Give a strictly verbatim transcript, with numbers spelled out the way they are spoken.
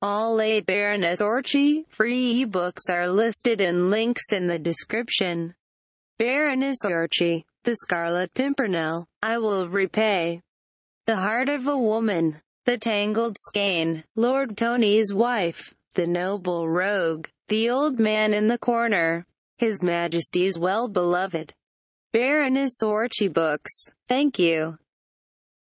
All eight Baroness Orczy free ebooks are listed in links in the description. Baroness Orczy, The Scarlet Pimpernel, I Will Repay, The Heart of a Woman, The Tangled Skein, Lord Tony's Wife, The Noble Rogue, The Old Man in the Corner, His Majesty's Well-Beloved. Baroness Orczy Books. Thank you.